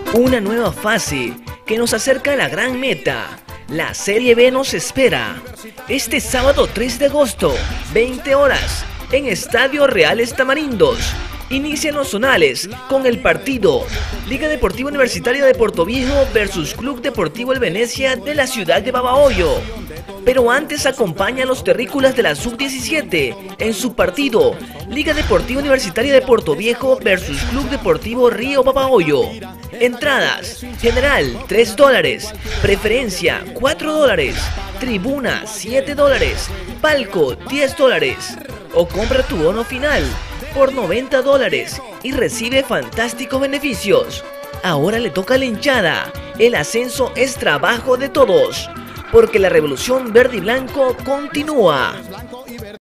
Una nueva fase que nos acerca a la gran meta. La Serie B nos espera. Este sábado 3 de agosto, 20 horas, en Estadio Reales Tamarindos. Inician los zonales con el partido Liga Deportiva Universitaria de Portoviejo versus Club Deportivo El Venecia de la ciudad de Babahoyo. Pero antes acompaña a los terrícolas de la Sub-17 en su partido Liga Deportiva Universitaria de Portoviejo versus Club Deportivo Río Babahoyo. Entradas: general $3, preferencia $4, tribuna $7, palco $10. O compra tu bono final por $90 y recibe fantásticos beneficios. Ahora le toca a la hinchada. El ascenso es trabajo de todos, porque la revolución verde y blanco continúa.